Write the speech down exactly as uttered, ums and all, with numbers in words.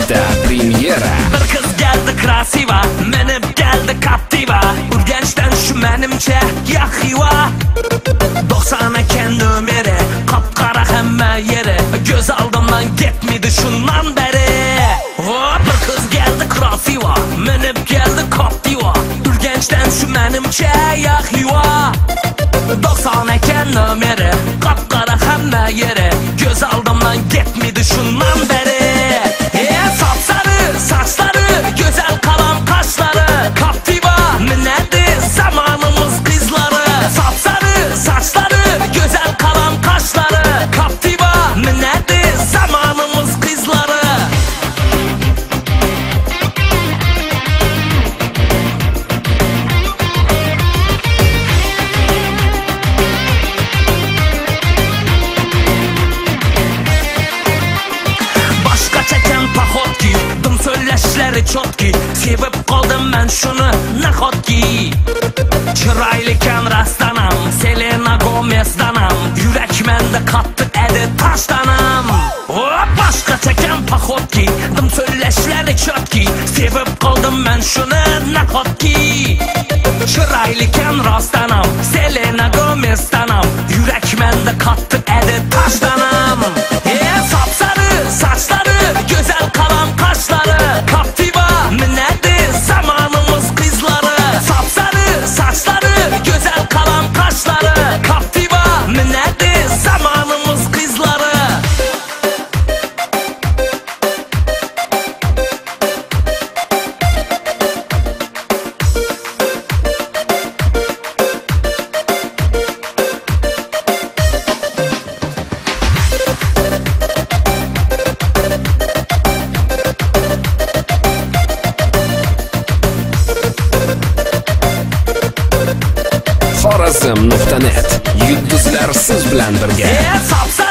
Urganchda premyera. Bir qiz keldi krasiva, minib keldi Captiva. Urganchdan shu menimcha yahiva. dokson ekan nomeri, qop-qora hamma yeri. Göz oldimdan ketmidi shundan beri. Hop, bir qiz keldi krasiva, minib keldi Captiva. Urganchdan shu menimcha yahiva. dokson ekan nomeri, qop-qora hamma yeri. Göz oldimdan ketmidi shundan beri. Sapsarı saçları, güzel kalan kaşları, Captiva minedi zamanımız kızları. Sapsarı saçları, güzel kalan kaşları, Captiva minedi zamanımız kızları. Başka çeken paxotki, dım söyleşleri çotki. Sevip kaldım ben şunu nahotki. Çıraylıken rastlanam, Selena Gomez'danam. Yürek mende kattı edi taştanam. Hop, başka çeken paxotki, dım söyleşleri çotki. Sevip kaldım ben şunu nahotki. Çıraylıken rastlanam, Selena Gomez'danam. Yürek mende kattı edi taştanam. Sapsarı saçları, güzel kalan kaşları, Captiva minedi zamanımız kızları. Sapsarı saçları, güzel kalan kaşları, Captiva minedi zamanımız kızları. Xorazm nuqta net yulduzlar siz bilan birga. Sapsarı